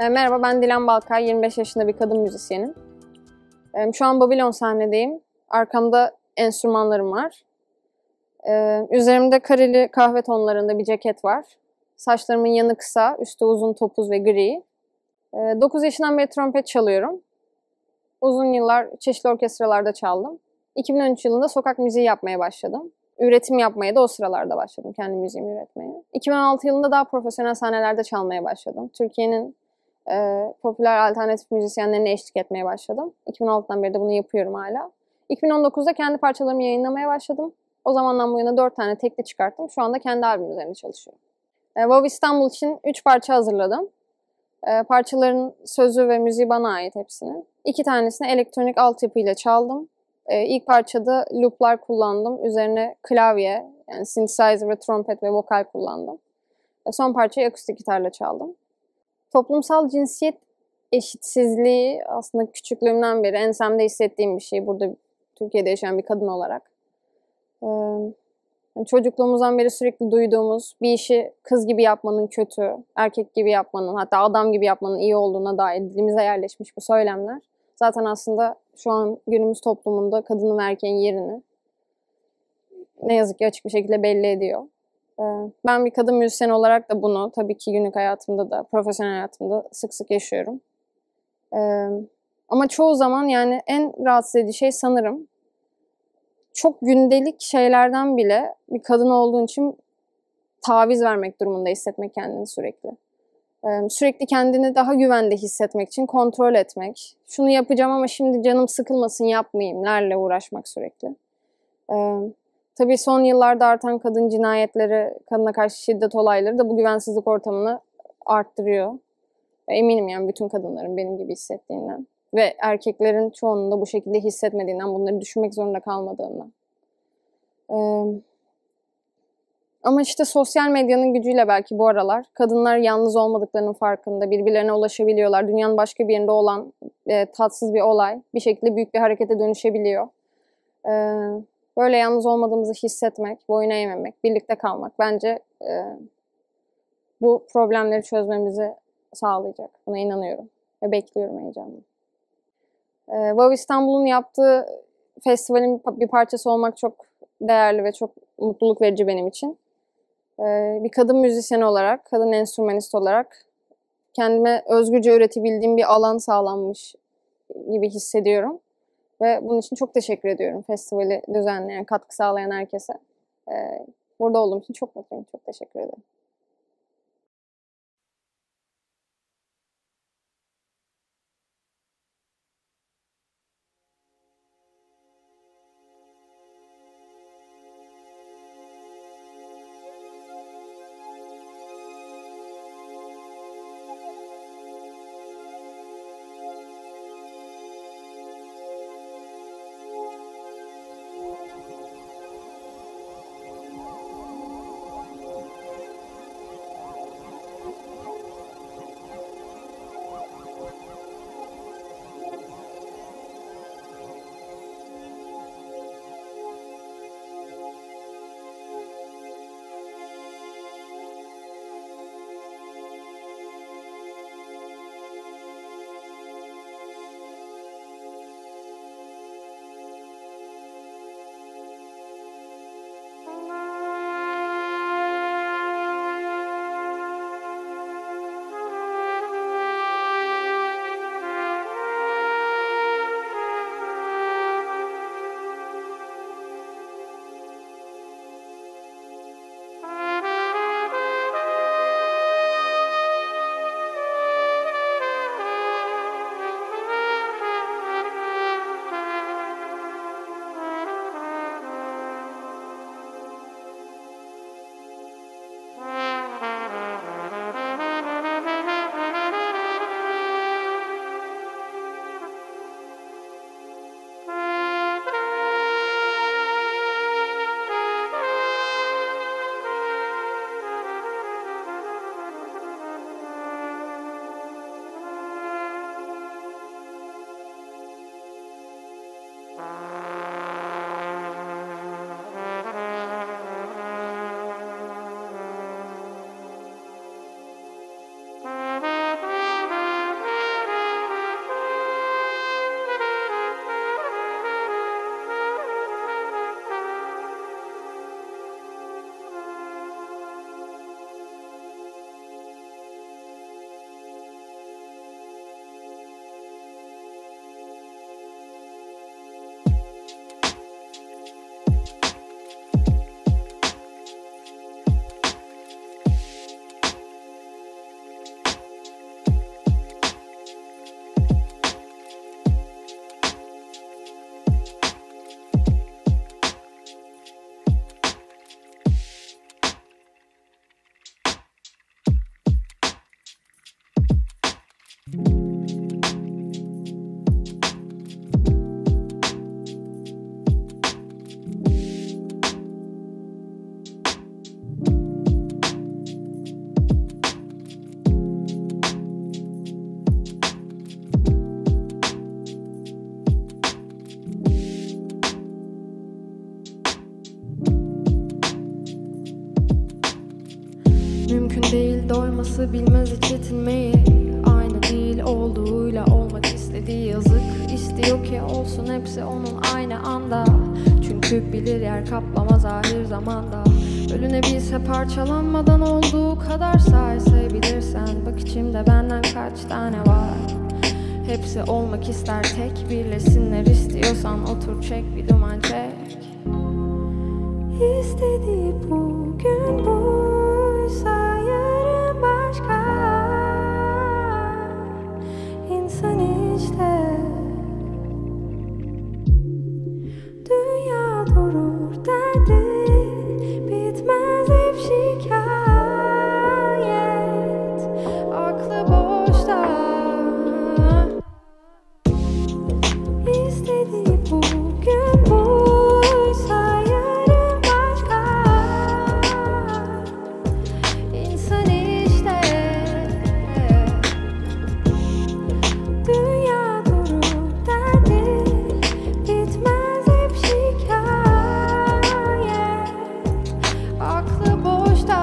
Merhaba, ben Dilan Balkay, 25 yaşında bir kadın müzisyenim. Şu an Babylon sahnedeyim. Arkamda enstrümanlarım var. Üzerimde kareli kahve tonlarında bir ceket var. Saçlarımın yanı kısa, üstü uzun topuz ve gri. 9 yaşından beri trompet çalıyorum. Uzun yıllar çeşitli orkestralarda çaldım. 2013 yılında sokak müziği yapmaya başladım. Üretim yapmaya da o sıralarda başladım, kendi müziğimi üretmeye. 2016 yılında daha profesyonel sahnelerde çalmaya başladım. Türkiye'nin popüler alternatif müzisyenlerine eşlik etmeye başladım. 2016'dan beri de bunu yapıyorum hala. 2019'da kendi parçalarımı yayınlamaya başladım. O zamandan bu yana 4 tane tekli çıkarttım. Şu anda kendi albüm üzerine çalışıyorum. Wow İstanbul için 3 parça hazırladım. Parçaların sözü ve müziği bana ait hepsinin. 2 tanesini elektronik altyapıyla çaldım. İlk parçada looplar kullandım. Üzerine klavye, yani synthesizer ve trompet ve vokal kullandım. Son parçayı akustik gitarla çaldım. Toplumsal cinsiyet eşitsizliği aslında küçüklüğümden beri ensemde hissettiğim bir şey. Burada Türkiye'de yaşayan bir kadın olarak. Çocukluğumuzdan beri sürekli duyduğumuz bir işi kız gibi yapmanın kötü, erkek gibi yapmanın, hatta adam gibi yapmanın iyi olduğuna dair dilimize yerleşmiş bu söylemler. Zaten aslında şu an günümüz toplumunda kadının ve erkeğin yerini ne yazık ki açık bir şekilde belli ediyor. Ben bir kadın müzisyen olarak da bunu tabii ki günlük hayatımda da, profesyonel hayatımda sık sık yaşıyorum. Ama çoğu zaman yani en rahatsız edici şey sanırım çok gündelik şeylerden bile bir kadın olduğun için taviz vermek durumunda hissetmek kendini sürekli. Sürekli kendini daha güvende hissetmek için kontrol etmek. Şunu yapacağım ama şimdi canım sıkılmasın yapmayayımlerle uğraşmak sürekli. Tabii son yıllarda artan kadın cinayetleri, kadına karşı şiddet olayları da bu güvensizlik ortamını arttırıyor. Eminim yani bütün kadınların benim gibi hissettiğinden. Ve erkeklerin çoğunun da bu şekilde hissetmediğinden, bunları düşünmek zorunda kalmadığından. Ama işte sosyal medyanın gücüyle belki bu aralar kadınlar yalnız olmadıklarının farkında, birbirlerine ulaşabiliyorlar. Dünyanın başka bir yerinde olan tatsız bir olay bir şekilde büyük bir harekete dönüşebiliyor. Böyle yalnız olmadığımızı hissetmek, boyun eğmemek, birlikte kalmak bence bu problemleri çözmemizi sağlayacak. Buna inanıyorum ve bekliyorum heyecanla. Wow İstanbul'un yaptığı festivalin bir parçası olmak çok değerli ve çok mutluluk verici benim için. Bir kadın müzisyen olarak, kadın enstrümanist olarak kendime özgürce üretebildiğim bir alan sağlanmış gibi hissediyorum. Ve bunun için çok teşekkür ediyorum festivali düzenleyen, katkı sağlayan herkese. Burada olduğum için çok mutluyum, çok teşekkür ederim. Mümkün değil doyması, bilmez hiç yetinmeyi. Aynı değil olduğuyla olmak istediği, yazık. İstiyor ki olsun hepsi onun aynı anda. Çünkü bilir yer kaplamaz ahir zamanda. Bölünebilse parçalanmadan olduğu kadar sayabilirsen. Bak içimde benden kaç tane var. Hepsi olmak ister tek, birleşsinler istiyorsan otur çek bir duman çek. İstediği bugün buysa yarın başka. İnsan işte. Dünya durur derdi, bitmez hep şikayet. Aklı boşta. İstediği bugün buysa yarın başka. İnsan işte. Dünya durur derdi, bitmez hep şikayet. Aklı boşta.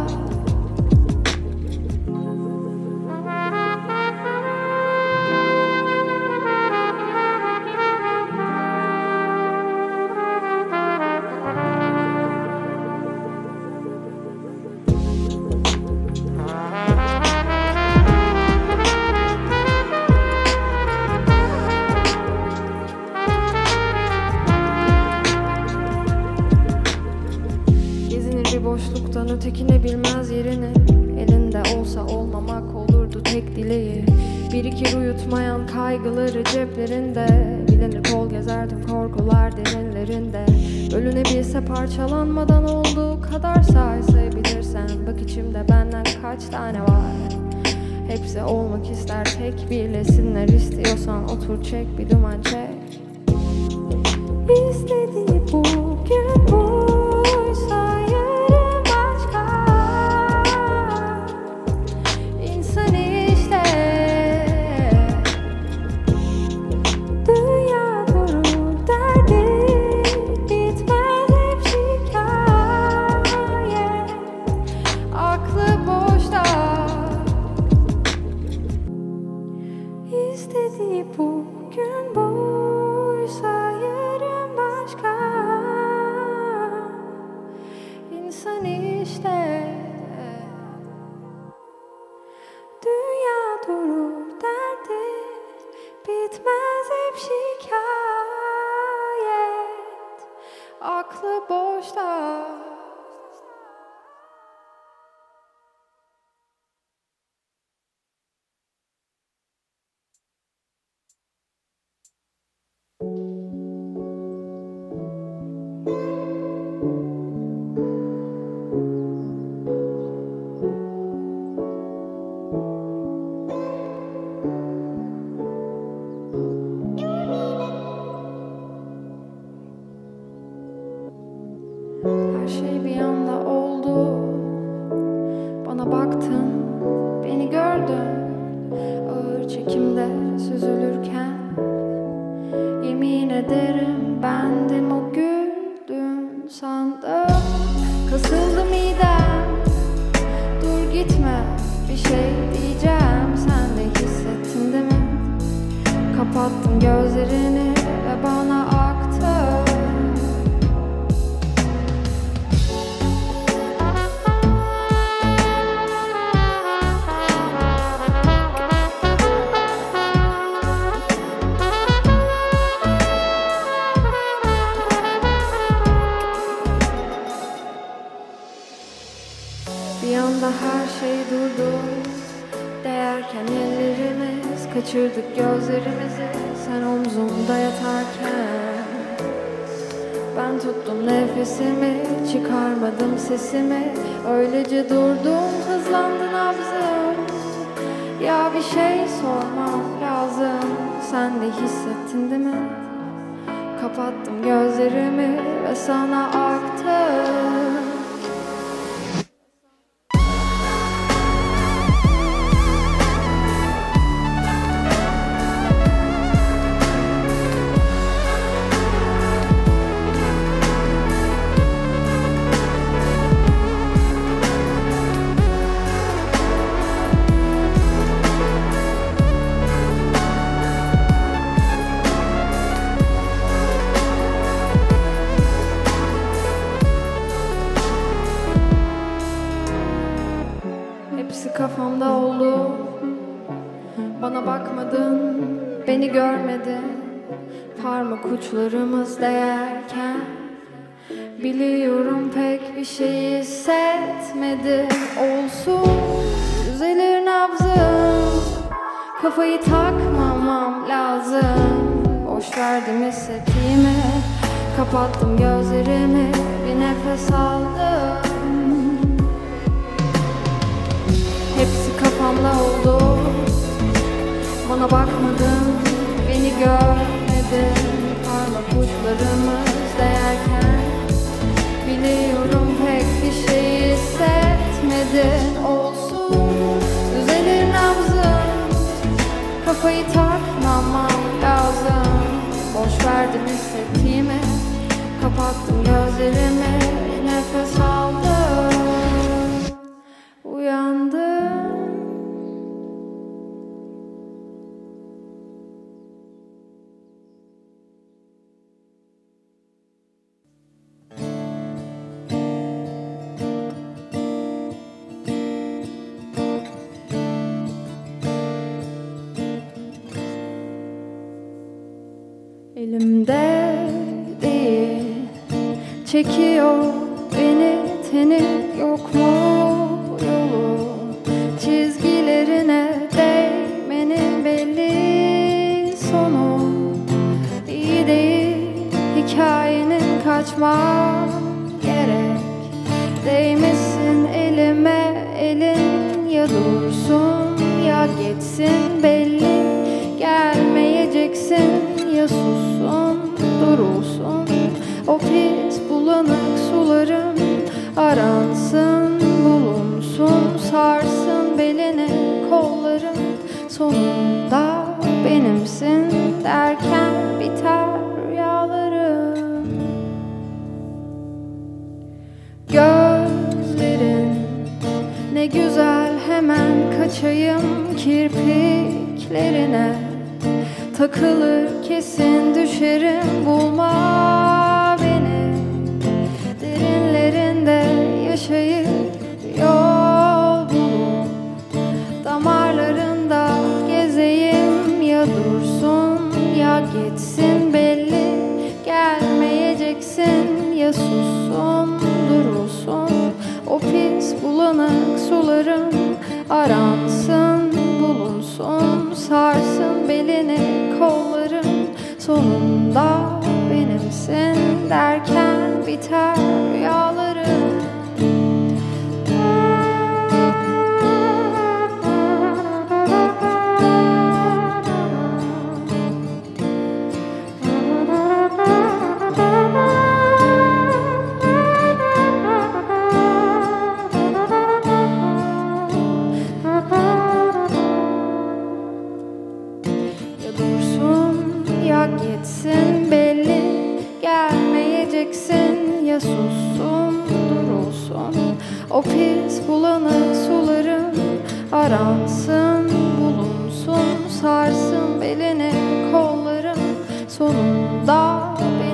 Gezinir bir boşluktan ötekine, bilmez yerini. Elinde olsa olmamak olurdu tek dileği. Birikir uyutmayan kaygıları ceplerinde. Bilinir kol gezerdim korkular derinlerinde. Bölünebilse parçalanmadan olduğu kadar sayabilirsen. Bak içimde benden kaç tane var. Hepsi olmak ister tek, birleşsinler istiyorsan otur çek bir duman çek. İstediği bugün buysa yarın başka. İnsan işte. Dünya durur derdi, bitmez hep şikayet. Aklı boşta. İstediği bugün buysa yarın başka. İnsan işte. Dünya durur derdi, bitmez hep şikayet. Aklı boşta. Her şey bir anda oldu. Bana baktın, beni gördün. Ağır çekimde süzülürken. Yemin ederim bendim o güldüm sandım. Kasıldı midem. Dur gitme, bir şey diyeceğim. Sen de hissettin değil mi? Kapattım gözlerini ve bana aktı. Bir anda her şey durdu. Değerken ellerimiz, kaçırdık gözlerimizi. Sen omzumda yatarken ben tuttum nefesimi, çıkarmadım sesimi. Öylece durdum, hızlandı nabzım. Ya bir şey sormam lazım. Sen de hissettin değil mi? Kapattım gözlerimi ve sana aktım. Hepsi kafamda oldu. Bana bakmadın, beni görmedin. Parmak uçlarımız değerken biliyorum pek bir şey hissetmedi. Olsun, düzelir nabzım. Kafayı takmamam lazım. Boş verdim hissettiğimi. Kapattım gözlerimi, bir nefes aldım. Hepsi kafamda oldu. Bana bakmadın, beni görmedin. Parmak uçlarımız değerken biliyorum pek bir şey hissetmedin. Olsun, düzelir nabzım. Kafayı takmamam lazım. Boş verdim hissettiğimi. Kapattım gözlerimi, nefes aldım. Uyandım. Elimde değil, çekiyor beni tenin, yok mu yolu? Çizgilerine değmenin belli sonu. İyi değil hikayenin, kaçmam gerek. Değmesin elime elin, ya dursun ya geçsin belli. Gelmeyeceksin ya sussun durulsun. O pis bulanık sularım aransın bulunsun. Sarsın belini kollarım, sonunda benimsin derken biter rüyalarım. Gözlerin ne güzel, hemen kaçayım kirpiklerine. Takılır kesin düşerim, bulma beni. Derinlerinde yaşayıp yol bulup damarlarında gezeyim. Ya dursun ya geçsin belli. Gelmeyeceksin ya sussun durulsun. O pis bulanık sularım aransın bulunsun. Sarsın belini kollarım, sonunda benimsin derken biter rüyalarım. Geçsin belli, gelmeyeceksin ya sussun durulsun. O pis bulanık sularım aransın bulunsun. Sarsın belini kollarım, sonunda